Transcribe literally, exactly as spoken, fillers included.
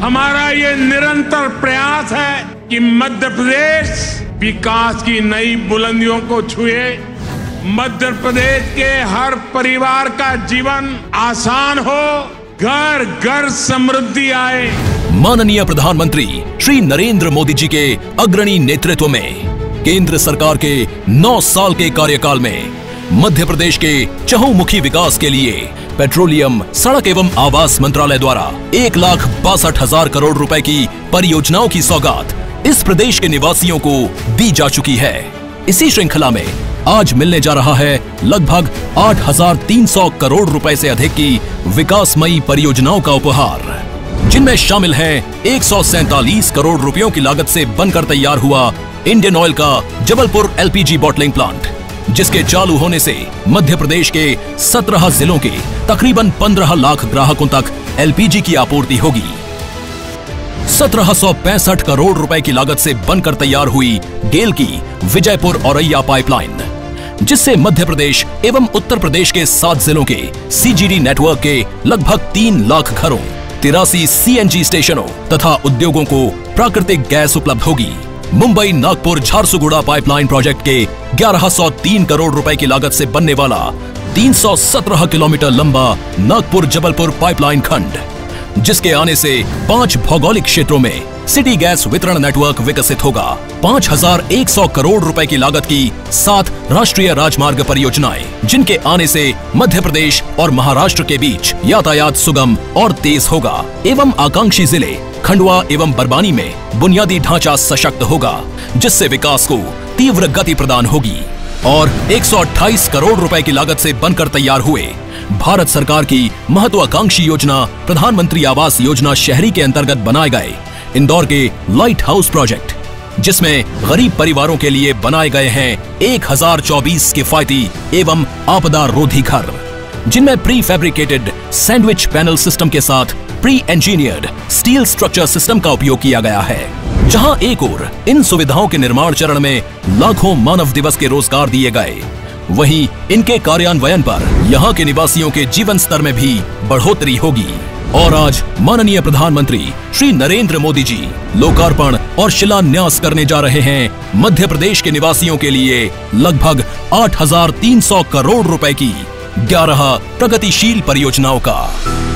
हमारा ये निरंतर प्रयास है कि मध्य प्रदेश विकास की नई बुलंदियों को छुए, मध्य प्रदेश के हर परिवार का जीवन आसान हो, घर घर समृद्धि आए। माननीय प्रधानमंत्री श्री नरेंद्र मोदी जी के अग्रणी नेतृत्व में केंद्र सरकार के नौ साल के कार्यकाल में मध्य प्रदेश के चहुमुखी विकास के लिए पेट्रोलियम, सड़क एवं आवास मंत्रालय द्वारा एक लाख बासठ हजार करोड़ रुपए की परियोजनाओं की सौगात इस प्रदेश के निवासियों को दी जा चुकी है। इसी श्रृंखला में आज मिलने जा रहा है लगभग आठ हजार तीन सौ करोड़ रुपए से अधिक की विकासमयी परियोजनाओं का उपहार, जिनमें शामिल है एक सौ सैंतालीस करोड़ रुपयों की लागत से बनकर तैयार हुआ इंडियन ऑयल का जबलपुर एलपीजी बॉटलिंग प्लांट, जिसके चालू होने से मध्य प्रदेश के सत्रह जिलों के तकरीबन पंद्रह लाख ग्राहकों तक एलपीजी की आपूर्ति होगी। सत्रह सौ पैंसठ करोड़ रुपए की लागत से बनकर तैयार हुई गेल की विजयपुर औरैया पाइपलाइन, जिससे मध्य प्रदेश एवं उत्तर प्रदेश के सात जिलों के सीजीडी नेटवर्क के लगभग तीन लाख घरों, तिरासी सीएनजी स्टेशनों तथा उद्योगों को प्राकृतिक गैस उपलब्ध होगी। मुंबई नागपुर झारसुगुड़ा पाइपलाइन प्रोजेक्ट के ग्यारह सौ तीन करोड़ रुपए की लागत से बनने वाला तीन सौ सत्रह किलोमीटर लंबा नागपुर जबलपुर पाइपलाइन खंड, जिसके आने से पांच भौगोलिक क्षेत्रों में सिटी गैस वितरण नेटवर्क विकसित होगा। पांच हजार एक सौ करोड़ रुपए की लागत की सात राष्ट्रीय राजमार्ग परियोजनाएं, जिनके आने से मध्य प्रदेश और महाराष्ट्र के बीच यातायात सुगम और तेज होगा एवं आकांक्षी जिले खंडवा एवं बरवानी में बुनियादी ढांचा सशक्त होगा, जिससे विकास को तीव्र गति प्रदान होगी। और एक सौ अट्ठाईस करोड़ रुपए की लागत से बनकर तैयार हुए भारत सरकार की महत्वाकांक्षी योजना प्रधानमंत्री आवास योजना शहरी के अंतर्गत बनाए गए इंदौर के लाइट हाउस प्रोजेक्ट, जिसमें गरीब परिवारों के लिए बनाए गए हैं एक हजार चौबीस किफायती एवं आपदा रोधी घर, जिनमें pre fabricated sandwich panel system के साथ pre engineered steel structure system का उपयोग किया गया है। जहां एक ओर इन सुविधाओं के निर्माण चरण में लाखों मानव दिवस के रोजगार दिए गए, वहीं इनके कार्यान्वयन पर यहां के निवासियों के जीवन स्तर में भी बढ़ोतरी होगी। और आज माननीय प्रधानमंत्री श्री नरेंद्र मोदी जी लोकार्पण और शिलान्यास करने जा रहे हैं मध्य प्रदेश के निवासियों के लिए लगभग आठ हजार तीन सौ करोड़ रुपए की ग्यारह प्रगतिशील परियोजनाओं का।